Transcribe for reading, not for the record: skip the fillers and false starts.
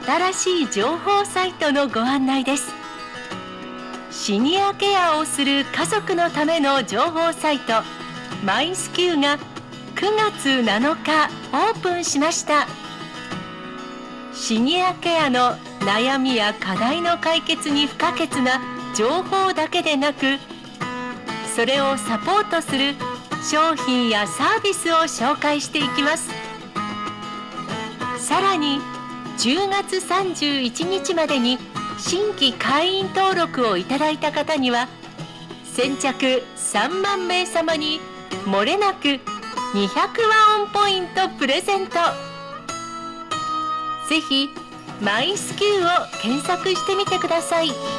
新しい情報サイトのご案内です。シニアケアをする家族のための情報サイト、マイスキューが9月7日オープンしました。シニアケアの悩みや課題の解決に不可欠な情報だけでなく、それをサポートする商品やサービスを紹介していきます。さらに10月31日までに新規会員登録をいただいた方には、先着3万名様にもれなく200和音ポイントプレゼント。ぜひマイスキューを検索してみてください。